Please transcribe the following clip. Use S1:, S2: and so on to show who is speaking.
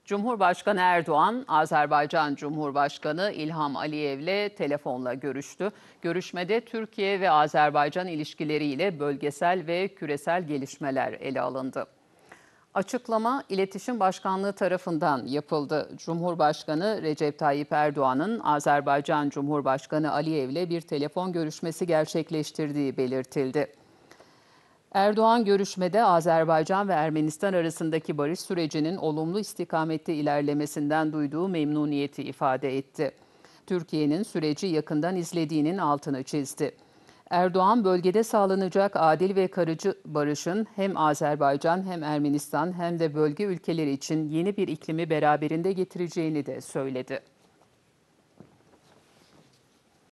S1: Cumhurbaşkanı Erdoğan, Azerbaycan Cumhurbaşkanı İlham Aliyev'le telefonla görüştü. Görüşmede Türkiye ve Azerbaycan ilişkileriyle bölgesel ve küresel gelişmeler ele alındı. Açıklama İletişim Başkanlığı tarafından yapıldı. Cumhurbaşkanı Recep Tayyip Erdoğan'ın Azerbaycan Cumhurbaşkanı Aliyev'le bir telefon görüşmesi gerçekleştirdiği belirtildi. Erdoğan görüşmede Azerbaycan ve Ermenistan arasındaki barış sürecinin olumlu istikamette ilerlemesinden duyduğu memnuniyeti ifade etti. Türkiye'nin süreci yakından izlediğinin altını çizdi. Erdoğan, bölgede sağlanacak adil ve kalıcı barışın hem Azerbaycan hem Ermenistan hem de bölge ülkeleri için yeni bir iklimi beraberinde getireceğini de söyledi.